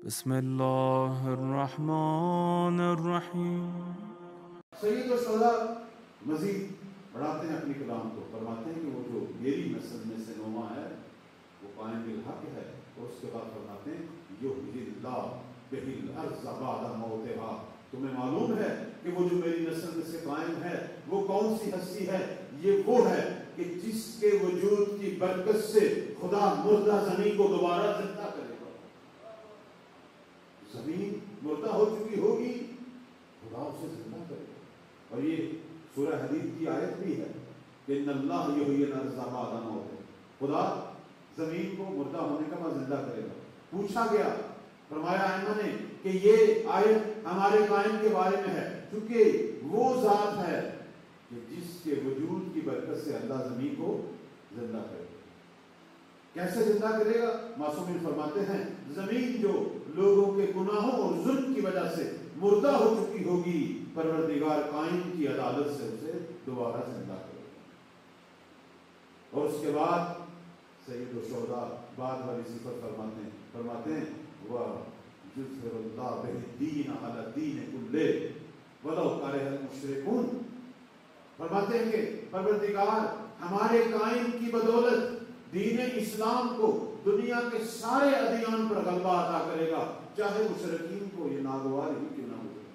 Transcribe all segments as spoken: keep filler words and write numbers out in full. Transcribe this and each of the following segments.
بسم اللہ الرحمن الرحیم۔ سید الشہداء مزید بڑھاتے ہیں اپنی کلام کو، فرماتے ہیں کہ وہ جو میری نسل میں سے نوما ہے وہ قائم بالحق ہے، اور اس کے بعد فرماتے ہیں یحیی اللہ بہ الارض بعد موتہا۔ تمہیں معلوم ہے کہ وہ جو میری نسل میں سے قائم ہے وہ کون سی ہستی ہے؟ یہ وہ ہے کہ جس کے وجود کی برکت سے خدا مردہ زمین کو دوبارہ زندہ کرے گا۔ زمین مردہ ہو چکی ہوگی، خدا اسے زندہ کرے گا۔ اور یہ سورہ حدید کی آیت بھی ہے کہ ان اللہ یحیی الارض بعد موتہا، خدا زمین کو مردہ ہونے کا بعد زندہ کرے گا۔ پوچھا گیا، فرمایا ائمہ نے کہ یہ آیت ہمارے قائم کے بارے میں ہے، کیونکہ وہ ذات ہے کہ جس کے وجود کی برکت سے اللہ زمین کو زندہ کرے گا۔ کیسے زندہ کرے گا؟ معصومین فرماتے ہیں زمین جو لوگوں کے گناہوں اور ظلم کی وجہ سے مردہ ہو چکی ہوگی، پروردگار قائم کی عدالت سے اسے دوبارہ زندہ کرے گا۔ اور اس کے بعد سید الشہداء بعد والی صفت فرماتے ہیں فرماتے ہیں وَيُظْهِرُ اللَّهُ بِهِ الدِّينَ عَلَى الدِّينِ كُلِّهِ وَلَوْ كَرِهَ الْمُشْرِكُونَ۔ فرماتے ہیں کہ پروردگار ہمارے قائم کی بدولت دین اسلام کو دنیا کے سارے ادیان پر غلبہ عطا کرے گا، چاہے مشرکین کو یہ ناگوار ہی کیوں نہ ہو جائے،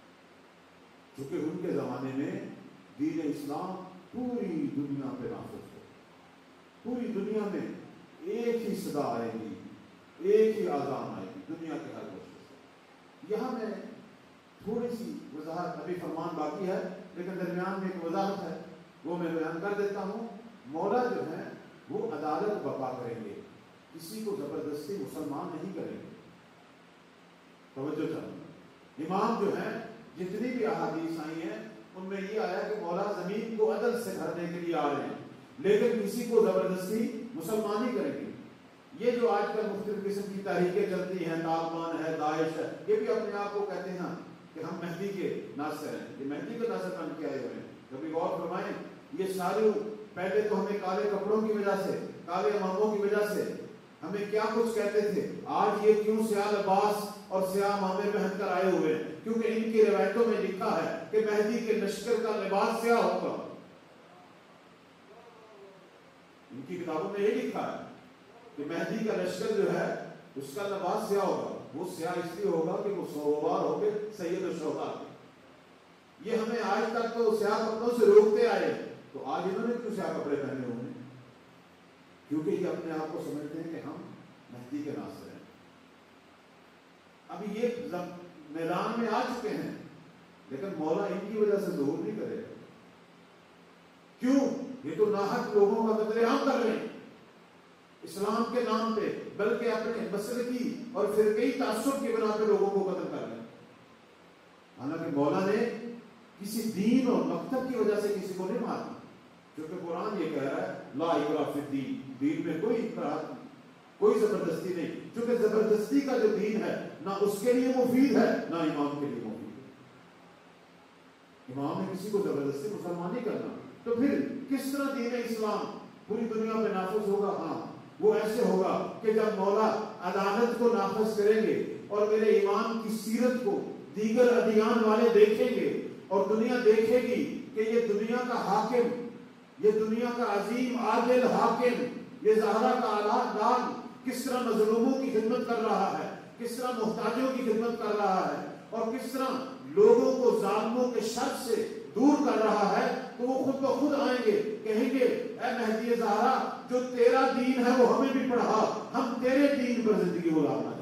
چونکہ ان کے زمانے میں دین اسلام پوری دنیا پہ نافذ ہے۔ پوری دنیا میں ایک ہی صدا آئے گی، ایک ہی آذان آئے گی دنیا کے ہر گوشے سے۔ یہاں میں تھوڑی سی وضاحت، ابھی فرمان باقی ہے لیکن درمیان میں ایک وضاحت ہے، وہ میں بیان کر دیتا ہوں۔ مولا جو ہے وہ عدالت برپا کریں گے، کسی کو زبردستی مسلمان نہیں کریں گے۔ توجہ چاہیے، امام جو ہے جتنی بھی احادیث آئی ہیں ان میں یہ آیا کہ مولا زمین کو عدل سے بھرنے کے لیے آ رہے ہیں، لیکن کسی کو زبردستی مسلمان نہیں کریں گے۔ یہ جو آج کل مختلف قسم کی تحریکیں چلتی ہیں، طالبان ہے، داعش ہے، یہ بھی اپنے آپ کو کہتے ہیں کہ ہم مہدی کے ناصر ہیں، یہ مہدی کے ناصر بن کے آئے ہوئے ہیں۔ کبھی غور فرمائیں، یہ سارے پہلے تو ہمیں کالے کپڑوں کی وجہ سے، کالے اماموں کی وجہ سے ہمیں کیا کچھ کہتے تھے، آج یہ کیوں سیاہ لباس اور سیاہ امامے پہن کر آئے ہوئے ہیں؟ کیونکہ ان کی روایتوں میں لکھا ہے کہ مہدی کے لشکر کا لباس سیاہ ہوگا۔ ان کی کتابوں میں یہ لکھا ہے کہ مہدی کا لشکر جو ہے اس کا لباس سیاہ ہوگا۔ وہ سیاہ اس لیے ہوگا کہ وہ سوار ہو کے سید الشہداء۔ یہ ہمیں آج تک تو سیاہ کپڑوں سے روکتے آئے، تو آج انہوں نے کیوں سیاہ کپڑے پہنے ہوئے ہیں؟ کیونکہ یہ اپنے آپ کو سمجھتے ہیں کہ ہم مہدی کے ناصر ہیں۔ اب یہ میدان میں آ چکے ہیں، لیکن مولا ان کی وجہ سے ظہور نہیں کرے گا۔ کیوں؟ یہ تو ناحق لوگوں کا قتل عام کر رہے ہیں اسلام کے نام پہ، بلکہ اپنے مسلکی اور فرقی تعصب کی بنا پہ لوگوں کو قتل کر رہے ہیں۔ حالانکہ مولا نے کسی دین اور مکتب کی وجہ سے کسی کو نہیں مارا، کیونکہ قرآن یہ کہہ رہا ہے لا اکراہ فی الدین، دین میں کوئی اکراہ، کوئی زبردستی نہیں، کیونکہ زبردستی کا جو دین ہے نہ اس کے لیے مفید ہے نہ امام کے لیے مفید ہے۔ امام نے کسی کو زبردستی مسلمان نہیں کرنا، تو پھر کس طرح دین اسلام پوری دنیا میں نافذ ہوگا؟ ہاں، وہ ایسے ہوگا کہ جب مولا عدالت کو نافذ کریں گے اور میرے امام کی سیرت کو دیگر ادیان والے دیکھیں گے اور دنیا دیکھے گی کہ یہ دنیا کا حاکم، یہ دنیا کا عظیم عادل حاکم، یہ زہرا کا اعلیٰ کس طرح مظلوموں کی خدمت کر رہا ہے، کس طرح محتاجوں کی خدمت کر رہا ہے، اور کس طرح لوگوں کو ظالموں کے شر سے دور کر رہا ہے، تو وہ خود بخود آئیں گے، کہیں گے اے مہدی زہرا جو تیرا دین ہے وہ ہمیں بھی پڑھا، ہم تیرے دین پر زندگی گزارنا